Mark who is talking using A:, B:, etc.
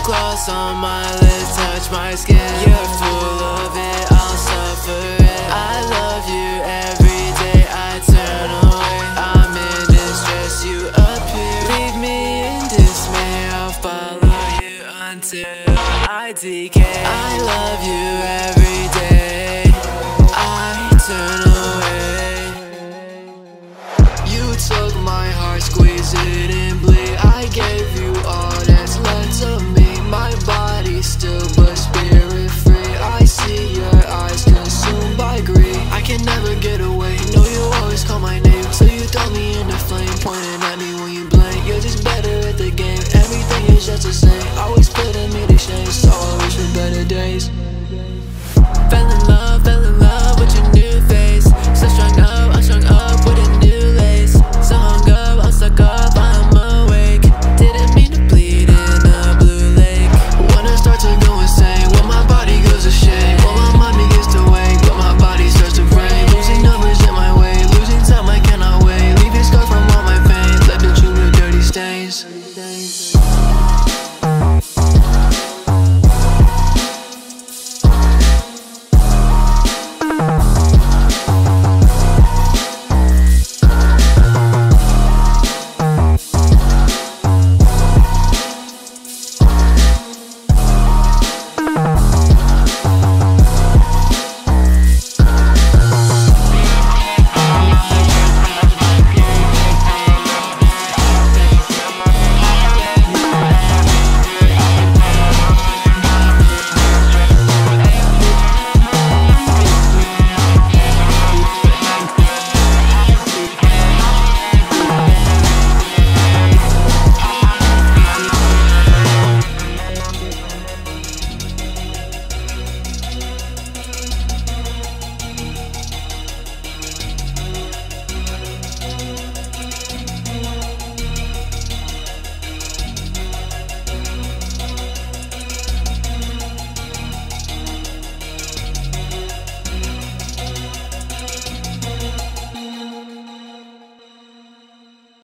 A: gloss on my lips, touch my skin. You're full of it, I'll suffer it. I love you every day, I turn away. I'm in distress, you appear. Leave me in dismay, I'll follow you until I decay. I love you every day, I turn away. You took my heart, squeeze it and bleed. I gave you all that's left of me. My body's still but spirit free. I see your eyes consumed by greed. I can never get away, know you always call my name. So you throw me in the flame, pointing at me when you blame. You're just better at the game, everything is just the same. Always putting me to shame, so I wish for better days.